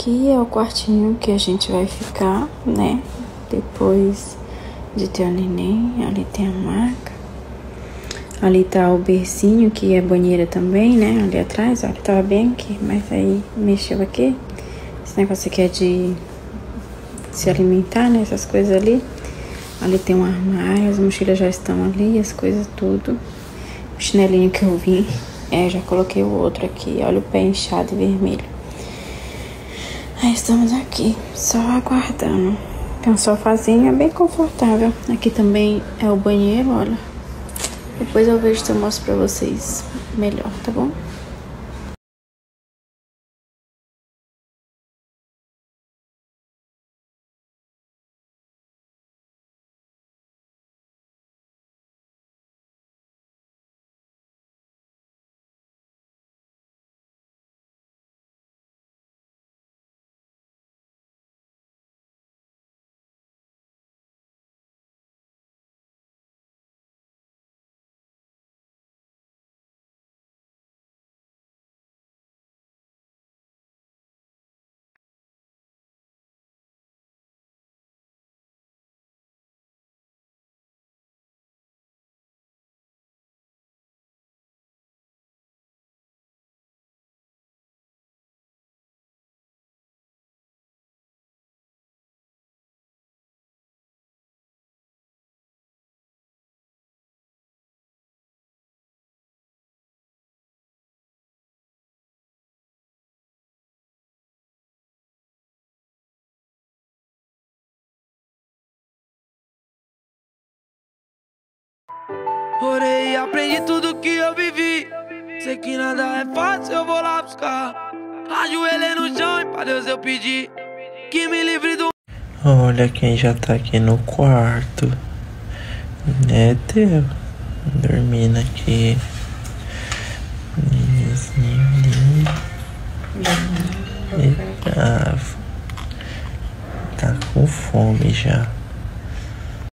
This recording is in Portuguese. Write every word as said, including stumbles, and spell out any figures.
aqui é o quartinho que a gente vai ficar, né? Depois de ter o neném. Ali tem a maca. Ali tá o bercinho, que é banheira também, né? Ali atrás, olha, tava bem aqui, mas aí mexeu aqui. Esse negócio aqui é de se alimentar, né? Essas coisas ali. Ali tem um armário, as mochilas já estão ali, as coisas tudo. O chinelinho que eu vim, é, já coloquei o outro aqui. Olha o pé inchado e vermelho. Aí estamos aqui, só aguardando. Tem um sofazinho, é bem confortável. Aqui também é o banheiro, olha. Depois eu vejo se eu mostro pra vocês melhor, tá bom? Orei, aprendi tudo que eu vivi. Sei que nada é fácil, eu vou lá buscar. Ajoelhei no chão e pra Deus eu pedi que me livre do... Olha quem já tá aqui no quarto. É teu. Dormindo aqui. Nenenzinho lindo. E bravo. Tá com fome já.